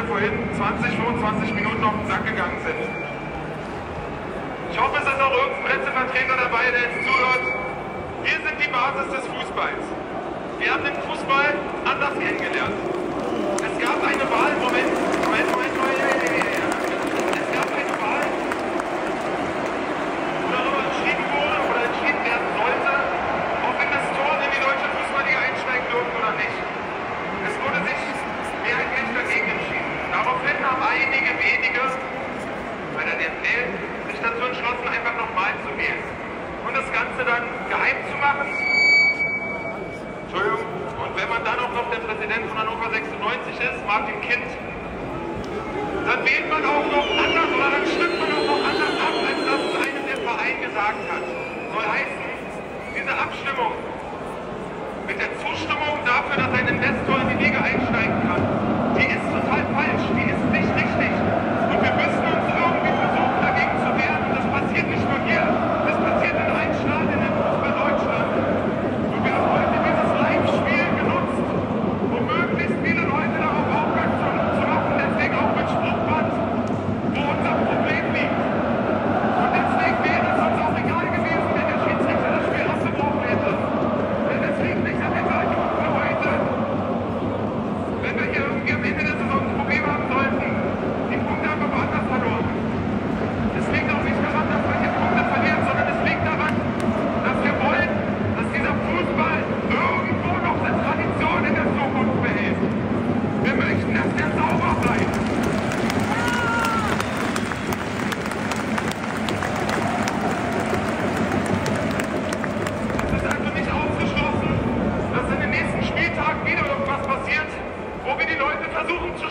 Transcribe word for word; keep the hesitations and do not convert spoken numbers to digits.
vorhin zwanzig, fünfundzwanzig Minuten auf den Sack gegangen sind. Ich hoffe, es ist auch irgendein Pressevertreter dabei, der jetzt zuhört. Wir sind die Basis des Fußballs. Wir haben den Fußball anders kennengelernt. Es gab eine Wahl, Moment, Moment, Moment, Moment, es gab eine Wahl, wo darüber entschieden wurde oder entschieden werden sollte, ob Investoren in die deutsche Fußballliga einsteigen dürfen oder nicht. Es wurde sich mehrheitlich dagegen entschieden. Daraufhin haben einige wenige bei der D F L sich dazu entschlossen, einfach nochmal zu wählen und das Ganze dann geheim zu machen. Entschuldigung. Und wenn man dann auch noch der Präsident von Hannover sechsundneunzig ist, Martin Kind, dann wählt man auch noch anders oder dann stimmt man auch noch anders ab, als das einem der Verein gesagt hat. Soll heißen, diese Abstimmung mit der Zustimmung dafür, dass ein Investor in die Liga einsteigen kann, die ist total falsch, die ist nicht richtig. Und wir müssen uns irgendwie versuchen, dagegen zu wehren. Und das passiert nicht nur hier, das passiert in allen Stadien in Fußball Deutschland. Und wir haben heute dieses Live-Spiel genutzt, um möglichst viele Leute darauf aufmerksam zu machen, deswegen auch mit Spruchband, wo unser Problem liegt. Und deswegen wäre es uns auch egal gewesen, wenn der Schiedsrichter das Spiel abgebrochen hätte. Denn deswegen nicht an der Seite für heute. Wenn wir hier irgendwie am Ende der Saison ein Problem haben sollten, die Punkte haben wir woanders verloren. Es liegt auch nicht daran, dass wir hier Punkte verlieren, sondern es liegt daran, dass wir wollen, dass dieser Fußball irgendwo noch eine Tradition in der Zukunft behält. Wir möchten, dass der sauber bleibt. Es ist also nicht ausgeschlossen, dass in den nächsten Spieltagen wieder irgendwas passiert, wo wir die Leute versuchen zu